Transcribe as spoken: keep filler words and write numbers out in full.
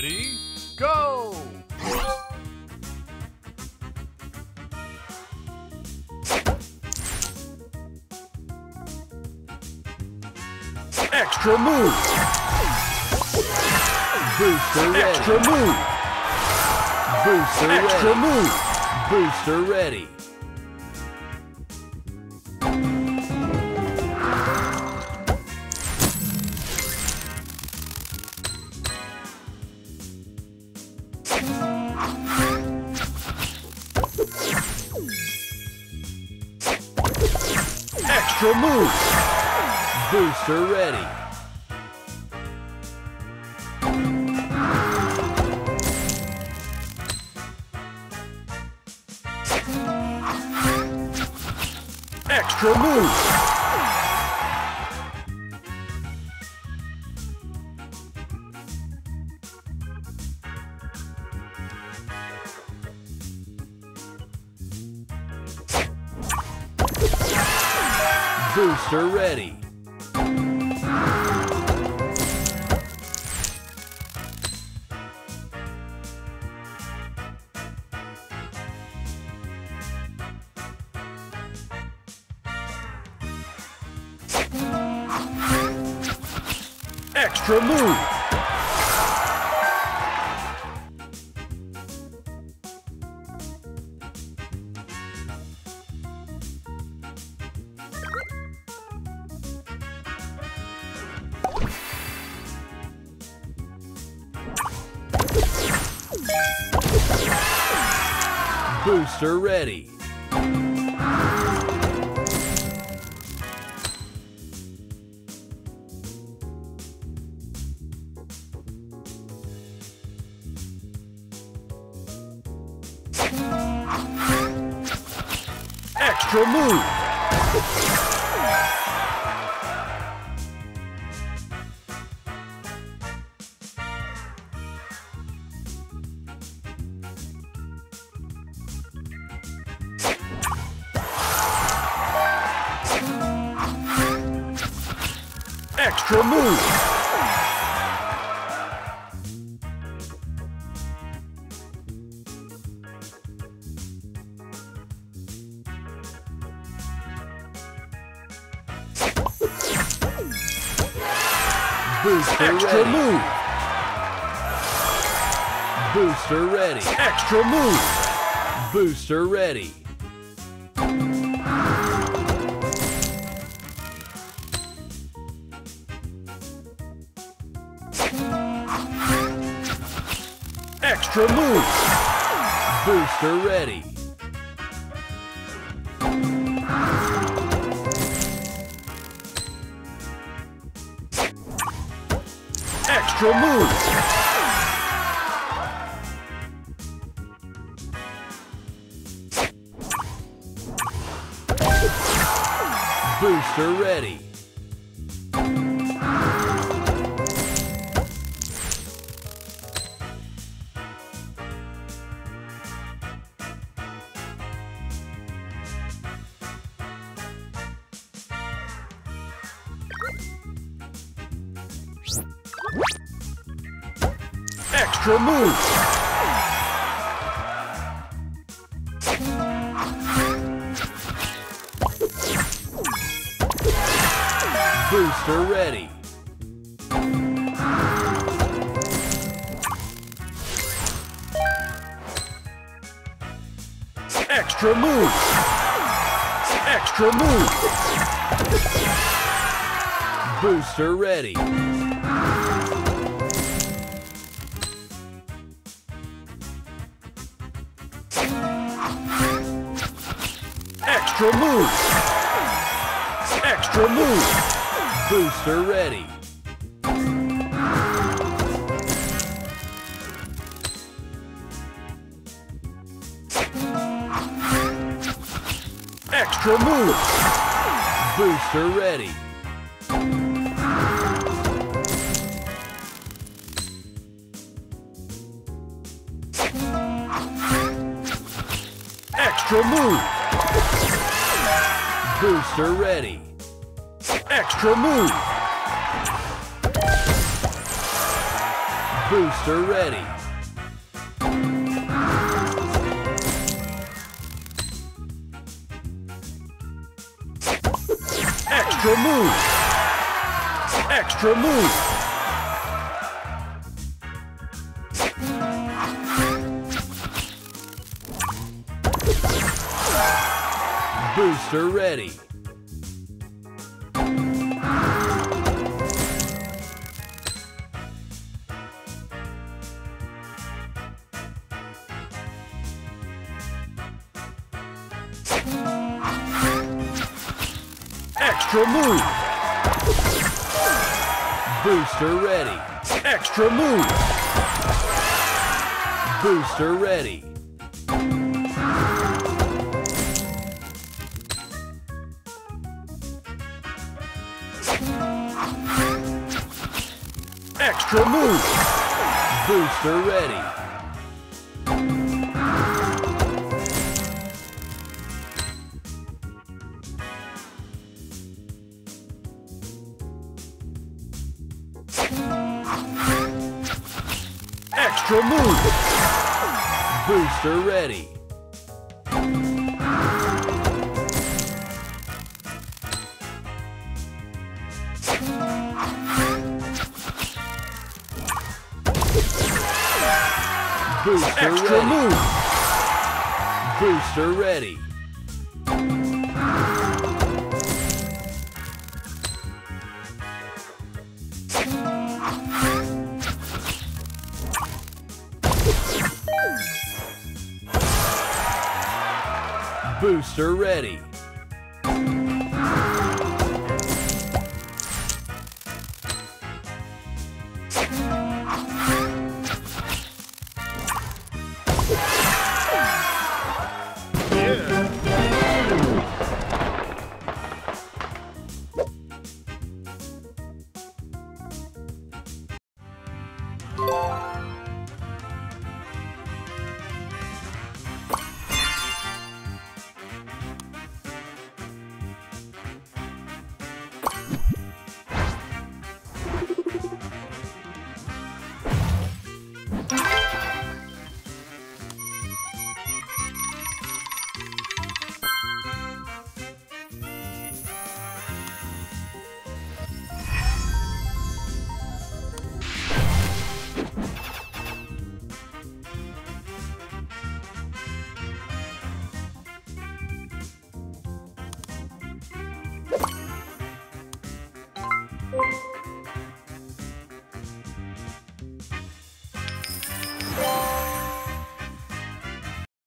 Ready, go! Extra move! Booster ready! Extra move! Booster Extra ready! move! Booster ready! Extra move! Booster ready! Extra move! Booster ready! Extra move! Booster ready! Extra move! Extra move! Booster Extra ready. move! Booster ready! Extra move! Booster ready! Extra move! Booster ready! Extra move! Booster ready! Extra move! Booster ready! Extra move! Extra move! Booster ready! Extra move! Extra move! Booster ready! Extra move! Booster ready! Extra move! Booster ready! Extra move! Booster ready. Extra move. Extra move. Booster ready. Extra move. Booster ready. Extra move. Booster ready. Extra move. Booster ready. Extra move. Booster ready. Booster Extra ready. Move. Booster ready. Booster ready. You